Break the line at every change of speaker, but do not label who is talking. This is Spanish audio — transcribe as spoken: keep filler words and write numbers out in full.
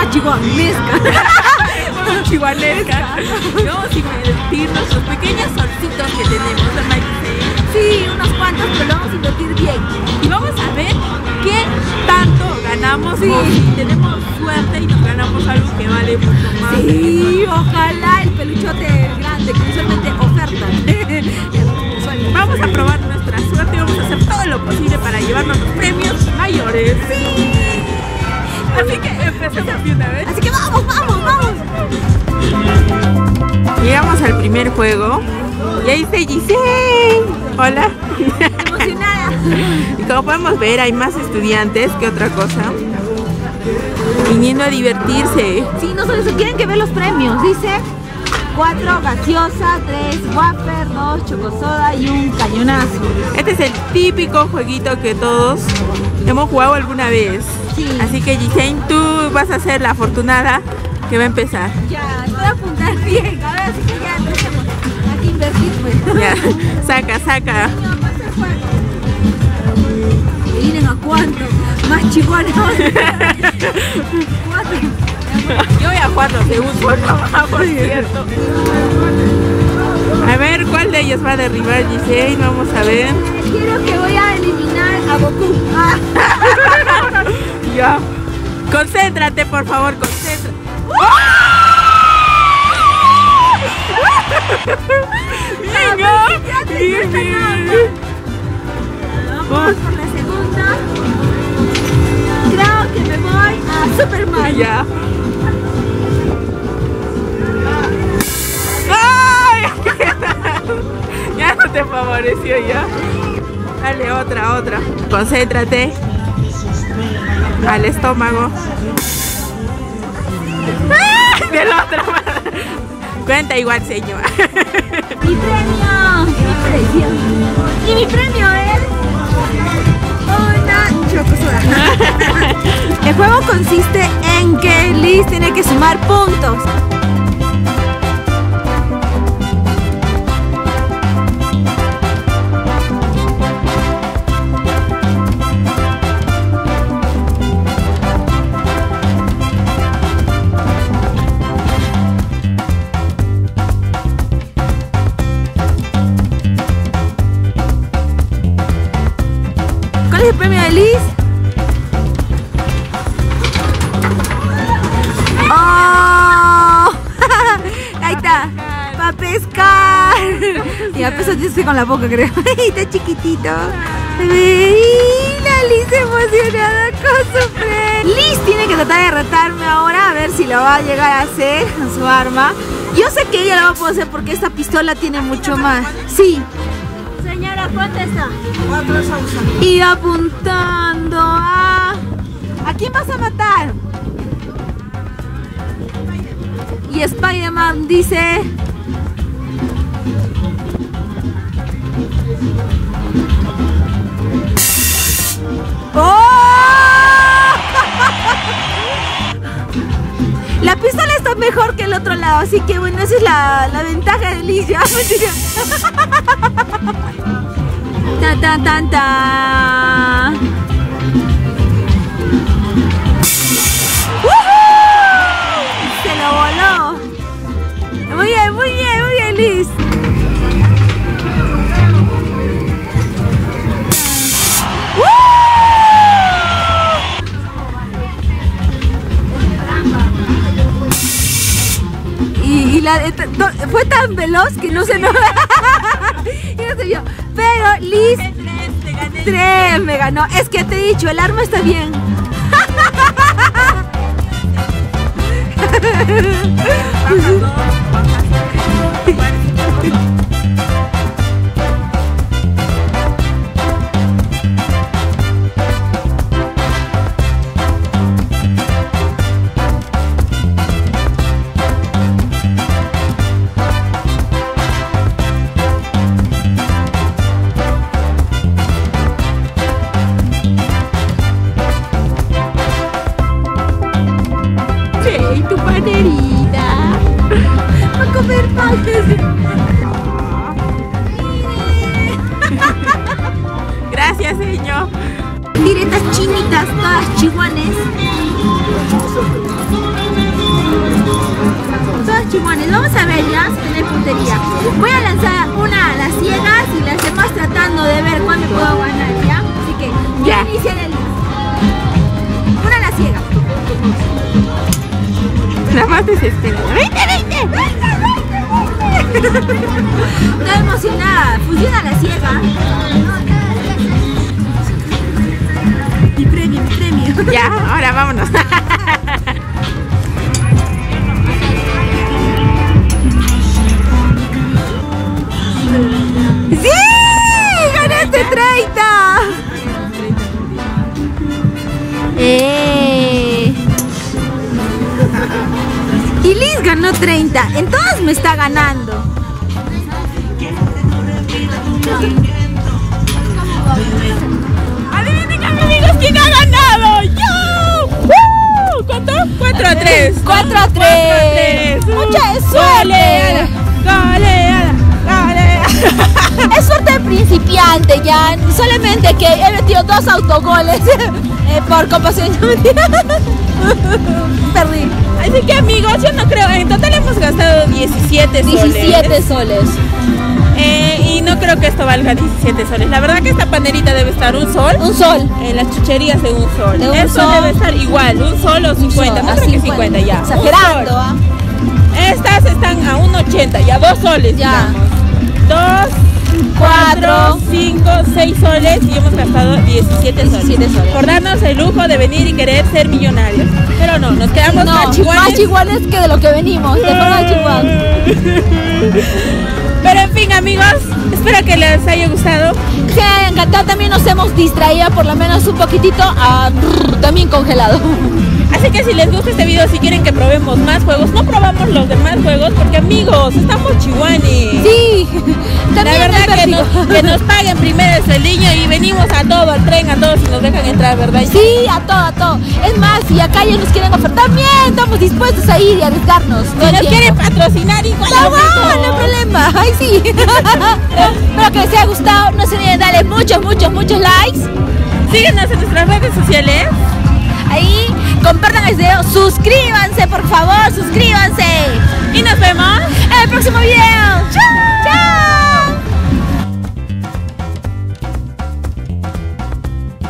chihuahuesca.
Chihuahuesca. Vamos a invertir nuestros pequeños solcitos que tenemos, ¿verdad?
Sí, unos cuantos, pero lo vamos a invertir bien.
Y vamos a ver qué tanto ganamos, sí. O si tenemos suerte y nos ganamos algo que vale mucho más.
Sí, ojalá el peluchote grande, que usualmente ofertan.
Vamos a probar nuestra suerte y vamos a hacer todo lo posible para llevarnos los premios mayores.
Sí.
Así que empecemos de una vez.
Así que vamos, vamos, vamos.
Llegamos al primer juego. Y ahí está Giselle. Hola.
Emocionada.
Y como podemos ver, hay más estudiantes que otra cosa viniendo a divertirse.
Sí, no solo eso, quieren que vean los premios. Dice cuatro gaseosas, tres wafer, dos chocosoda y un cañonazo.
Este es el típico jueguito que todos hemos jugado alguna vez.
Sí.
Así que Giselle, tú vas a ser la afortunada que va a empezar.
Ya, voy a apuntar bien. Ahora sí que ya empecemos. Hay que invertir, pues.
Ya, saca, saca.
¿Vienen a cuánto? Más chihuahuas. Cuatro.
Yo voy a cuatro segundos, no, por cierto. A ver, ¿cuál de ellos va a derribar Giselle? Vamos a ver.
Quiero que voy a eliminar a Goku. Ah.
Ya. Concéntrate, por favor, concéntrate. Venga, bien, bien.
Vamos por la segunda. Creo que me voy a Superman.
Ya. ¡Ay! Ya no te favoreció ya. Dale otra, otra. Concéntrate. Al estómago. ¡Ay! Del otro. Cuenta igual, señor.
Mi premio. Mi premio. Y mi premio es una chocosoda. El juego consiste en que Liz tiene que sumar puntos. ¿Cuál es el premio de Liz? ¡Oh! Ahí está. Para pescar. Y a pesar de con la boca, creo. Está chiquitito. Y la Liz emocionada con su premio. Liz tiene que tratar de derrotarme ahora, a ver si lo va a llegar a hacer con su arma. Yo sé que ella lo va a poder hacer porque esta pistola tiene mucho más. Sí. Señora, ¿cuánto está?
Cuatro salsa.
Y apuntando a... ¿A quién vas a matar? Y Spider-Man dice... ¡Oh! La pistola está mejor que el otro lado, así que bueno, esa es la, la ventaja de Liz. Tan, tan, tan, tan. ¡Woohoo! Se lo voló. Muy bien, muy bien, muy bien, Liz. Y, y la, fue tan veloz que no se no, no se vio. Pero Liz tres me ganó. Es que te he dicho, el arma está bien.
Sí, tu panerita.
Va a comer panes.
Gracias, señor.
Miren estas chinitas, todas chihuanes. Todos chihuanes. Vamos a ver ya si tiene puntería. Voy a lanzar una a las ciegas y las demás tratando de ver cuándo puedo ganar, ¿ya? Así que ya iniciaré el... Una a la ciega.
La más desesperada. ¡veinte, veinte!
Estoy emocionada. Funciona la ciega. Mi premio, mi premio.
Ya, ahora vámonos.
¡Sí! ¡Ganaste treinta! ¡Eh! Y Liz ganó treinta. En todas me está ganando.
Adivinen, amigos, quién ha ganado. ¡Yo! ¡Woo! ¿Cuánto? cuatro a tres.
cuatro a tres. Mucha suerte.
Goleada, goleada.
Es suerte de principiante ya. Solamente que he metido dos autogoles eh, por compasión. Perdí.
Así que, amigos, yo no creo. En total hemos gastado diecisiete soles.
diecisiete soles.
Eh, y no creo que esto valga diecisiete soles. La verdad que esta panerita debe estar un sol.
Un sol.
En las chucherías de un sol.
De un
Esto
sol.
debe estar igual, un sol o cincuenta. No creo que cincuenta ya.
Exagerando, ¿ah?
Estas están a un ochenta, ya dos soles.
Ya.
Digamos. Dos, cuatro, cinco, seis soles y hemos gastado diecisiete soles.
diecisiete soles.
Por darnos el lujo de venir y querer ser millonarios. Pero no, nos quedamos
No,
más chihuahuas.
más chihuahuas que de lo que venimos. De forma chihuahua.
Pero en fin, amigos, espero que les haya gustado.
Que haya encantado. También nos hemos distraído por lo menos un poquitito. Ah, también congelado.
Así que si les gusta este video, si quieren que probemos más juegos, no probamos los demás juegos porque, amigos, estamos chihuanes.
Sí,
La
también
verdad
es
que nos, que nos paguen primero el sueldillo y venimos a todo, al tren, a todos y nos dejan entrar, ¿verdad?
Sí, a todo, a todo. Es más, si acá ya nos quieren ofertar, también estamos dispuestos a ir y arriesgarnos.
Si nos quieren patrocinar, igual.
No, no, no hay problema. Ay, sí. Espero que les haya gustado. No se olviden darle muchos, muchos, muchos likes.
Síguenos en nuestras redes sociales.
Ahí, compartan el video. Suscríbanse, por favor, suscríbanse.
Y nos vemos